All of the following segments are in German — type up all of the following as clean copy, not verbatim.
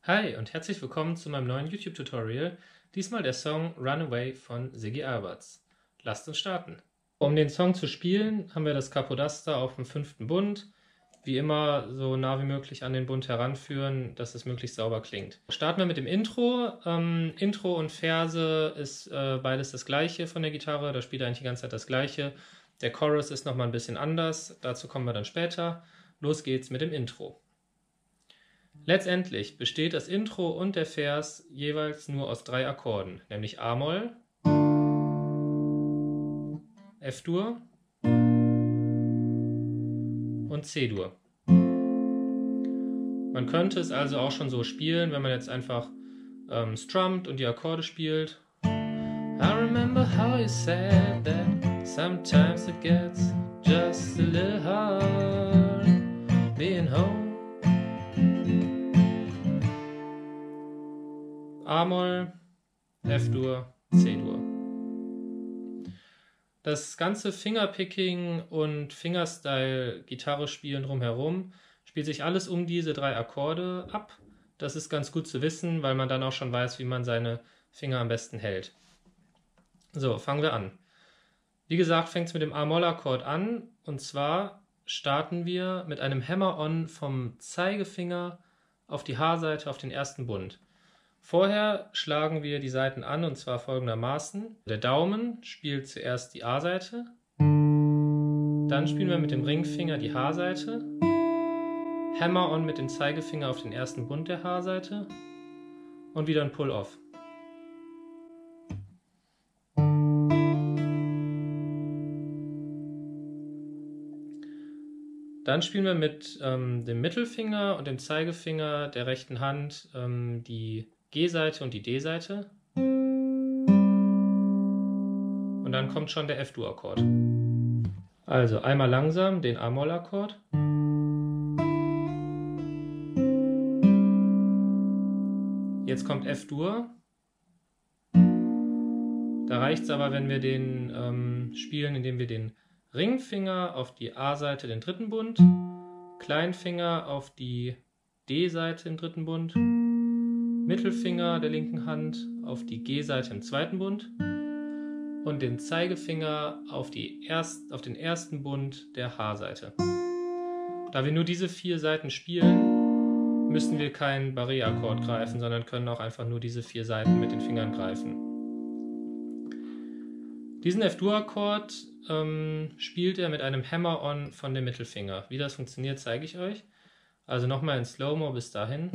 Hi und herzlich willkommen zu meinem neuen YouTube-Tutorial. Diesmal der Song Runaway von Ziggy Alberts. Lasst uns starten. Um den Song zu spielen, haben wir das Capodaster auf dem 5. Bund. Wie immer so nah wie möglich an den Bund heranführen, dass es möglichst sauber klingt. Starten wir mit dem Intro. Intro und Verse ist beides das gleiche von der Gitarre. Da spielt er eigentlich die ganze Zeit das gleiche. Der Chorus ist nochmal ein bisschen anders. Dazu kommen wir dann später. Los geht's mit dem Intro. Letztendlich besteht das Intro und der Vers jeweils nur aus 3 Akkorden, nämlich A-Moll, F-Dur und C-Dur. Man könnte es also auch schon so spielen, wenn man jetzt einfach strummt und die Akkorde spielt. I remember how you said that sometimes it gets just a little hard being home. A-Moll, F-Dur, C-Dur. Das ganze Fingerpicking und Fingerstyle-Gitarre spielen drumherum spielt sich alles um diese 3 Akkorde ab. Das ist ganz gut zu wissen, weil man dann auch schon weiß, wie man seine Finger am besten hält. So, fangen wir an. Wie gesagt, fängt es mit dem A-Moll-Akkord an. Und zwar starten wir mit einem Hammer-On vom Zeigefinger auf die H-Seite auf den ersten Bund. Vorher schlagen wir die Saiten an, und zwar folgendermaßen. Der Daumen spielt zuerst die A-Seite, dann spielen wir mit dem Ringfinger die H-Seite, Hammer-On mit dem Zeigefinger auf den ersten Bund der H-Seite und wieder ein Pull-Off. Dann spielen wir mit dem Mittelfinger und dem Zeigefinger der rechten Hand die G-Seite und die D-Seite. Und dann kommt schon der F-Dur-Akkord. Also einmal langsam den A-Moll-Akkord. Jetzt kommt F-Dur. Da reicht es aber, wenn wir den spielen, indem wir den Ringfinger auf die A-Seite, den 3. Bund, Kleinfinger auf die D-Seite im 3. Bund, Mittelfinger der linken Hand auf die G-Seite im 2. Bund und den Zeigefinger auf den ersten Bund der H-Seite. Da wir nur diese 4 Saiten spielen, müssen wir keinen Barré-Akkord greifen, sondern können auch einfach nur diese 4 Saiten mit den Fingern greifen. Diesen F-Dur-Akkord spielt er mit einem Hammer-On von dem Mittelfinger. Wie das funktioniert, zeige ich euch. Also nochmal in Slow-Mo bis dahin.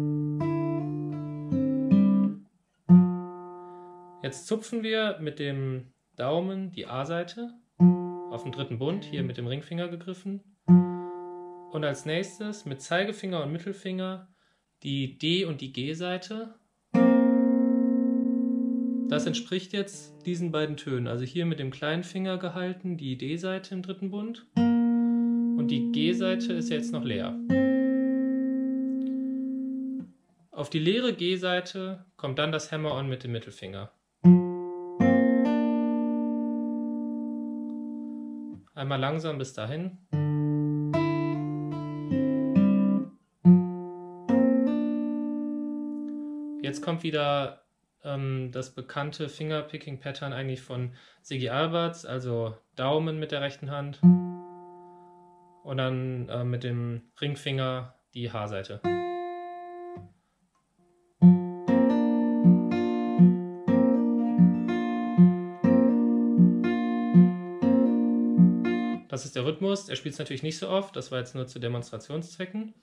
Jetzt zupfen wir mit dem Daumen die A-Seite auf den 3. Bund, hier mit dem Ringfinger gegriffen. Und als nächstes mit Zeigefinger und Mittelfinger die D- und die G-Seite. Das entspricht jetzt diesen beiden Tönen. Also hier mit dem kleinen Finger gehalten die D-Seite im 3. Bund und die G-Seite ist jetzt noch leer. Auf die leere G-Seite kommt dann das Hammer-On mit dem Mittelfinger. Einmal langsam bis dahin. Jetzt kommt wieder das bekannte Fingerpicking-Pattern eigentlich von Ziggy Alberts, also Daumen mit der rechten Hand und dann mit dem Ringfinger die H-Seite. Das ist der Rhythmus, er spielt es natürlich nicht so oft, das war jetzt nur zu Demonstrationszwecken.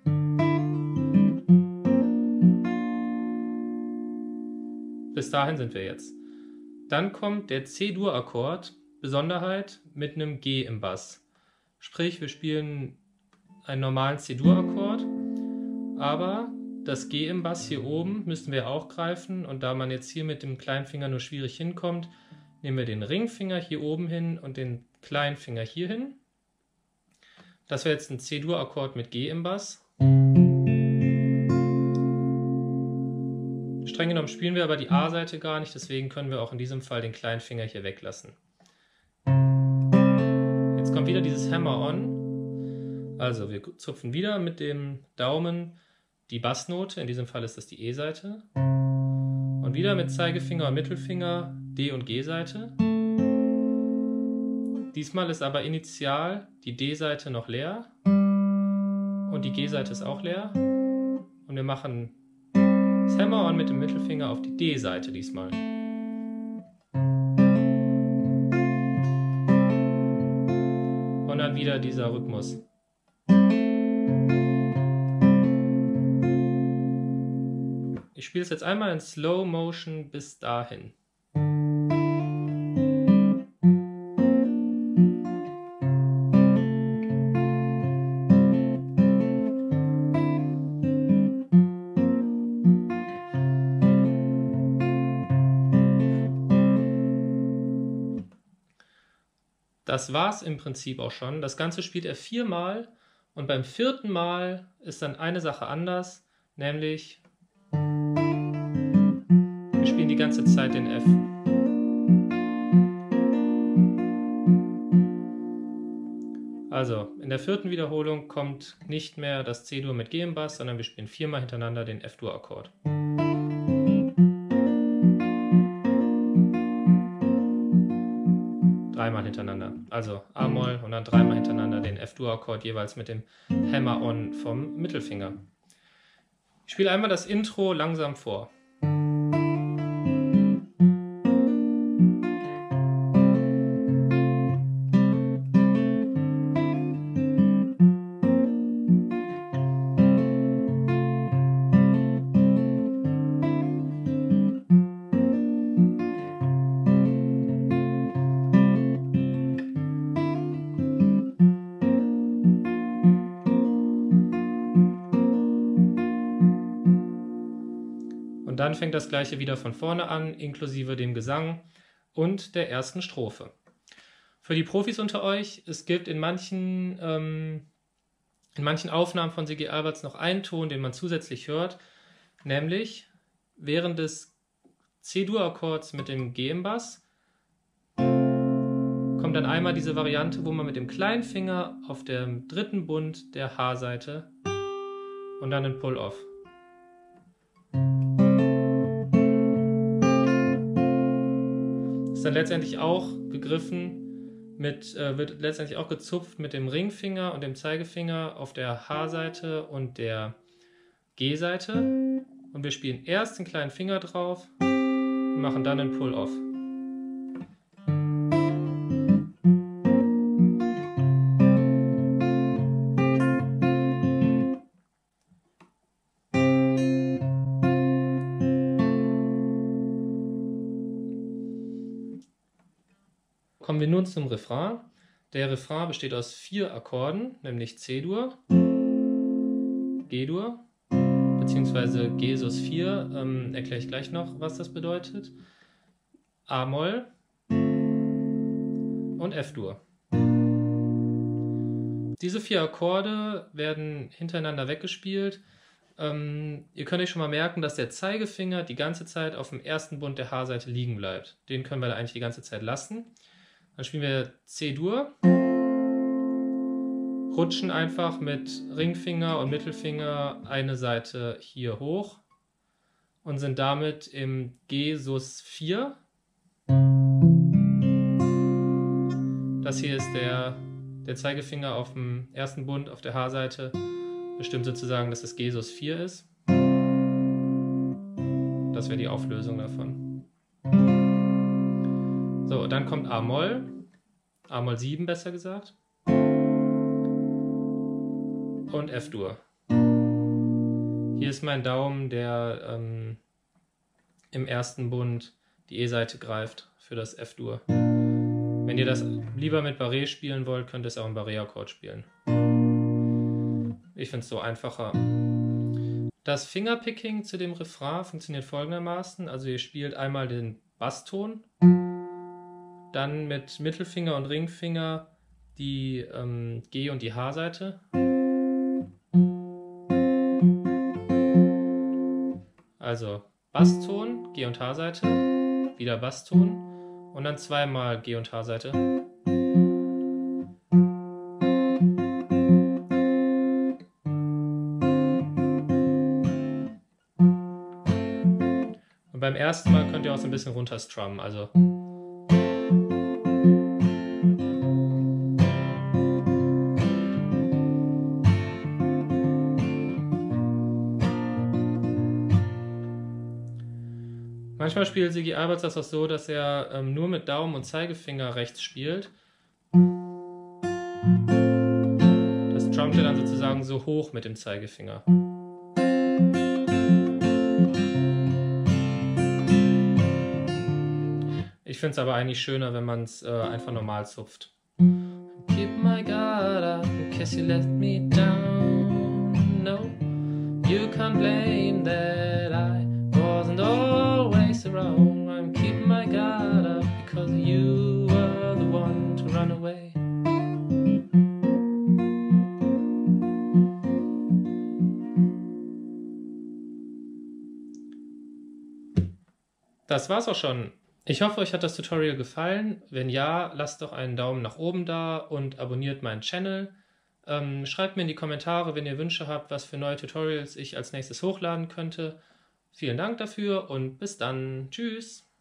Bis dahin sind wir jetzt. Dann kommt der C-Dur-Akkord, Besonderheit, mit einem G im Bass. Sprich, wir spielen einen normalen C-Dur-Akkord, aber das G im Bass hier oben müssen wir auch greifen und da man jetzt hier mit dem kleinen Finger nur schwierig hinkommt, nehmen wir den Ringfinger hier oben hin und den kleinen Finger hier hin. Das wäre jetzt ein C-Dur-Akkord mit G im Bass. Streng genommen spielen wir aber die A-Seite gar nicht, deswegen können wir auch in diesem Fall den kleinen Finger hier weglassen. Jetzt kommt wieder dieses Hammer-On. Also wir zupfen wieder mit dem Daumen die Bassnote, in diesem Fall ist das die E-Seite. Und wieder mit Zeigefinger und Mittelfinger D- und G-Seite. Diesmal ist aber initial die D-Seite noch leer und die G-Seite ist auch leer. Und wir machen das Hammer-on mit dem Mittelfinger auf die D-Seite diesmal. Und dann wieder dieser Rhythmus. Ich spiele es jetzt einmal in Slow Motion bis dahin. Das war's im Prinzip auch schon. Das Ganze spielt er 4-mal und beim 4. Mal ist dann eine Sache anders, nämlich wir spielen die ganze Zeit den F. Also, in der 4. Wiederholung kommt nicht mehr das C-Dur mit G im Bass, sondern wir spielen 4-mal hintereinander den F-Dur-Akkord. Dreimal hintereinander. Also A-Moll und dann 3-mal hintereinander den F-Dur-Akkord, jeweils mit dem Hammer-on vom Mittelfinger. Ich spiele einmal das Intro langsam vor. Und dann fängt das Gleiche wieder von vorne an, inklusive dem Gesang und der ersten Strophe. Für die Profis unter euch, es gibt in manchen Aufnahmen von Ziggy Alberts noch einen Ton, den man zusätzlich hört, nämlich während des C-Dur-Akkords mit dem G im Bass kommt dann einmal diese Variante, wo man mit dem kleinen Finger auf dem 3. Bund der H-Seite und dann einen Pull-Off. Ist dann letztendlich auch gegriffen wird letztendlich auch gezupft mit dem Ringfinger und dem Zeigefinger auf der H-Seite und der G-Seite. Und wir spielen erst den kleinen Finger drauf und machen dann einen Pull-Off. Kommen wir nun zum Refrain. Der Refrain besteht aus 4 Akkorden, nämlich C-Dur, G-Dur, beziehungsweise G sus 4, erkläre ich gleich noch, was das bedeutet, A-Moll und F-Dur. Diese 4 Akkorde werden hintereinander weggespielt. Ihr könnt euch schon mal merken, dass der Zeigefinger die ganze Zeit auf dem ersten Bund der H-Seite liegen bleibt. Den können wir da eigentlich die ganze Zeit lassen. Dann spielen wir C-Dur, rutschen einfach mit Ringfinger und Mittelfinger eine Seite hier hoch und sind damit im G sus 4. Das hier ist der Zeigefinger auf dem ersten Bund auf der H-Seite, bestimmt sozusagen, dass es G sus 4 ist. Das wäre die Auflösung davon. So, dann kommt A-Moll, A-Moll 7 besser gesagt, und F-Dur. Hier ist mein Daumen, der im ersten Bund die E-Seite greift für das F-Dur. Wenn ihr das lieber mit Barré spielen wollt, könnt ihr es auch im Barré-Akkord spielen. Ich finde es so einfacher. Das Fingerpicking zu dem Refrain funktioniert folgendermaßen. Also ihr spielt einmal den Basston, dann mit Mittelfinger und Ringfinger die G- und die H-Seite. Also Basston, G- und H-Seite, wieder Basston und dann zweimal G- und H-Seite. beim ersten Mal könnt ihr auch so ein bisschen runterstrummen, also. Manchmal spielt Ziggy Alberts das auch so, dass er nur mit Daumen und Zeigefinger rechts spielt. Das drummt er dann sozusagen so hoch mit dem Zeigefinger. Ich finde es aber eigentlich schöner, wenn man es einfach normal zupft. Keep my guard up in case you let me down. No, you can't blame that I wasn't always around. I'm keeping my guard up because you were the one to run away. Das war's auch schon. Ich hoffe, euch hat das Tutorial gefallen. Wenn ja, lasst doch einen Daumen nach oben da und abonniert meinen Channel. Schreibt mir in die Kommentare, wenn ihr Wünsche habt, was für neue Tutorials ich als nächstes hochladen könnte. Vielen Dank dafür und bis dann. Tschüss.